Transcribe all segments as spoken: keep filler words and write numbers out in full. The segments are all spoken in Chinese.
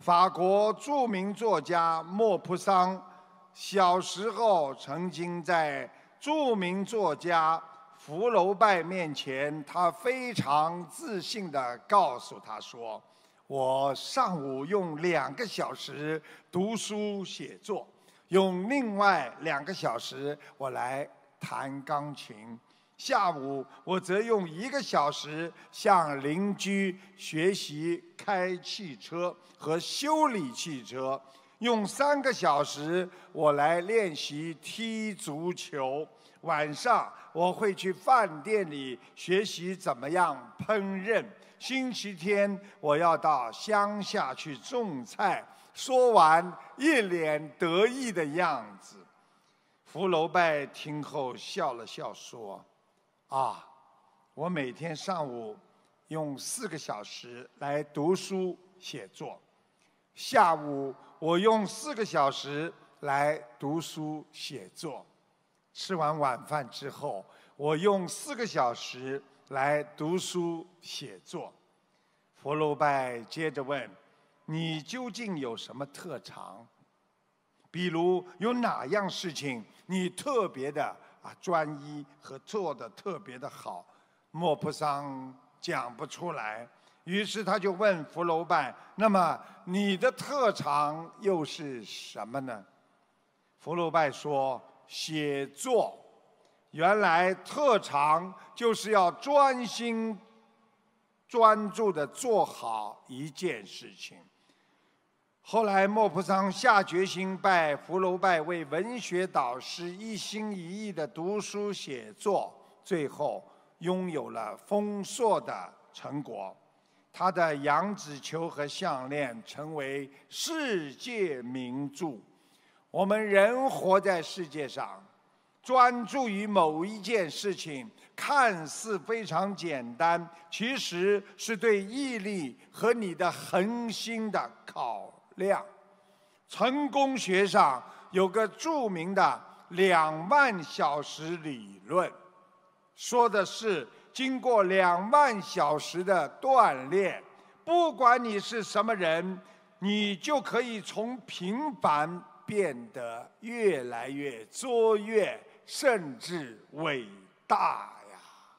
法国著名作家莫泊桑小时候曾经在著名作家福楼拜面前，他非常自信地告诉他说：“我上午用两个小时读书写作，用另外两个小时我来弹钢琴。下午我则用一个小时向邻居学习开汽车和修理汽车，用三个小时我来练习踢足球。晚上我会去饭店里学习怎么样烹饪。星期天我要到乡下去种菜。”说完，一脸得意的样子。福楼拜听后笑了笑说：“啊，我每天上午用四个小时来读书写作，下午我用四个小时来读书写作，吃完晚饭之后，我用四个小时来读书写作。”福楼拜接着问：“你究竟有什么特长？比如有哪样事情你特别的啊专一和做得特别的好？”莫泊桑讲不出来，于是他就问福楼拜：“那么你的特长又是什么呢？”福楼拜说：“写作。原来特长就是要专心、专注地做好一件事情。”后来，莫泊桑下决心拜福楼拜为文学导师，一心一意地读书写作，最后拥有了丰硕的成果。他的《羊脂球》和项链成为世界名著。我们人活在世界上，专注于某一件事情，看似非常简单，其实是对毅力和你的恒心的考量。成功学上有个著名的两万小时理论，说的是经过两万小时的锻炼，不管你是什么人，你就可以从平凡变得越来越卓越，甚至伟大呀！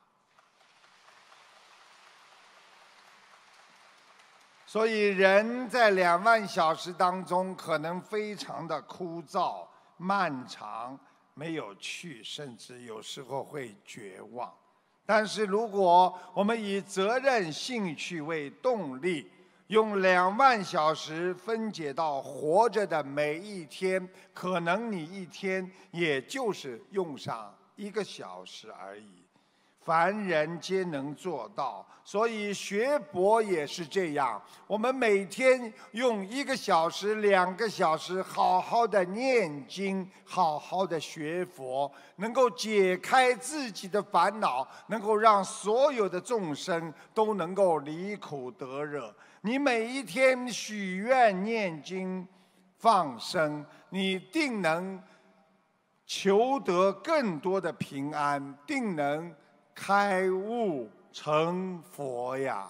所以，人在两万小时当中，可能非常的枯燥、漫长、没有趣，甚至有时候会绝望。但是，如果我们以责任、兴趣为动力，用两万小时分解到活着的每一天，可能你一天也就是用上一个小时而已。凡人皆能做到，所以学佛也是这样。我们每天用一个小时、两个小时，好好的念经，好好的学佛，能够解开自己的烦恼，能够让所有的众生都能够离苦得乐。你每一天许愿、念经、放生，你定能求得更多的平安，定能开悟成佛呀！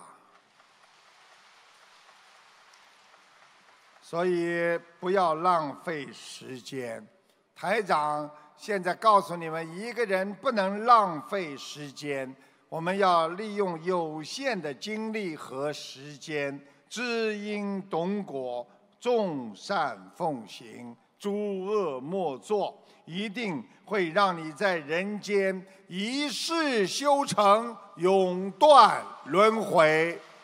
所以不要浪费时间。台长现在告诉你们，一个人不能浪费时间，我们要利用有限的精力和时间，知因懂果，众善奉行，诸恶莫作，一定会让你在人间一世修成，永断轮回。